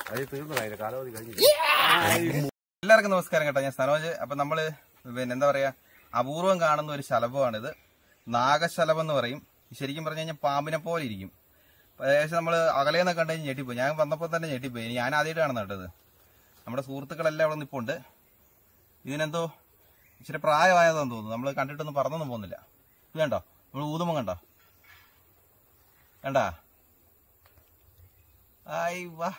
എല്ലാവർക്കും നമസ്കാരം കേട്ടോ. ഞാൻ സനോജ്. അപ്പൊ നമ്മള് എന്താ പറയാ, അപൂർവം കാണുന്ന ഒരു ശലഭമാണിത്. നാഗശലഭം എന്ന് പറയും. ശരിക്കും പറഞ്ഞു കഴിഞ്ഞാൽ പാമ്പിനെ പോലെ ഇരിക്കും. ഏകദേശം നമ്മള് അകലേന്ന് കണ്ടു കഴിഞ്ഞാൽ ഞെട്ടിപ്പോയി. ഞാൻ വന്നപ്പോൾ തന്നെ ഞെട്ടിപ്പോയി. ഞാൻ ആദ്യമായിട്ട് കാണുന്ന കേട്ടത്. നമ്മുടെ സുഹൃത്തുക്കളെല്ലാം അവിടെ നിൽപ്പുണ്ട്. ഇതിനെന്തോ ഇച്ചിരി പ്രായമായതാന്ന് തോന്നുന്നു. നമ്മൾ കണ്ടിട്ടൊന്നും പറന്നൊന്നും പോകുന്നില്ല. ഇത് കണ്ടോ, നമ്മൾ ഊതുമ്പോ കണ്ടോ, കണ്ടാ? ആയി വാ.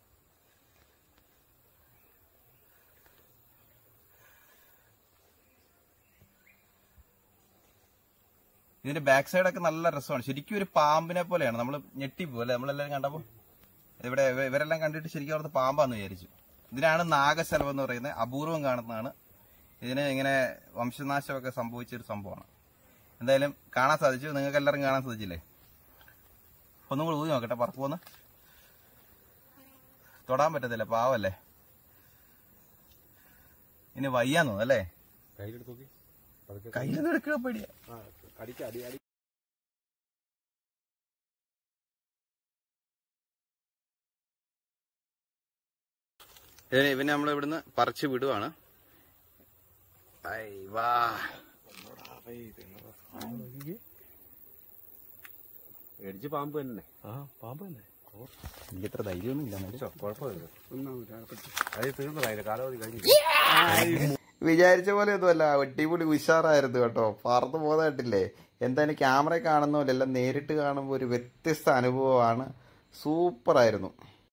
ഇതിന്റെ ബാക്ക് സൈഡൊക്കെ നല്ല രസമാണ്. ശരിക്കും ഒരു പാമ്പിനെ പോലെയാണ്. നമ്മൾ ഞെട്ടിപ്പോ അല്ലെ നമ്മളെല്ലാരും കണ്ടപ്പോ. ഇവിടെ ഇവരെല്ലാം കണ്ടിട്ട് ശരിക്കും അവിടുത്തെ പാമ്പാന്ന് വിചാരിച്ചു. ഇതിനാണ് നാഗശലഭം എന്ന് പറയുന്നത്. അപൂർവം കാണുന്നതാണ്. ഇതിന് ഇങ്ങനെ വംശനാശമൊക്കെ സംഭവിച്ചൊരു സംഭവമാണ്. എന്തായാലും കാണാൻ സാധിച്ചു. നിങ്ങൾക്ക് എല്ലാവരും കാണാൻ സാധിച്ചില്ലേ? ഒന്നും കൂടി ഊതി നോക്കട്ടെ. പറക്കുമെന്ന് തൊടാൻ പറ്റത്തില്ല, പാവല്ലേ. ഇനി വയ്യാന്ന് തോന്നുന്നു അല്ലേ? കയ്യിലൊന്നും എടുക്കുക പേടിയാ. ഇവനെ നമ്മൾ ഇവിടുന്ന് പറിച്ചു വിടുവാണ്. മേടിച്ച് പാമ്പ് തന്നെ. പാമ്പ് തന്നെ. എനിക്ക് ഇത്ര ധൈര്യമൊന്നും ഇല്ല. കുഴപ്പമില്ല, തീർന്നതായില്ല, കാലാവധി കഴിഞ്ഞു. വിചാരിച്ച പോലെ ഒന്നുമല്ല. വെട്ടിപൊളി ഉഷാറായിരുന്നു കേട്ടോ. പറന്ന് പോകാനായിട്ടില്ലേ? എന്തായാലും ക്യാമറ കാണുന്ന പോലെ എല്ലാം നേരിട്ട് കാണുമ്പോൾ ഒരു വ്യത്യസ്ത അനുഭവമാണ്. സൂപ്പറായിരുന്നു.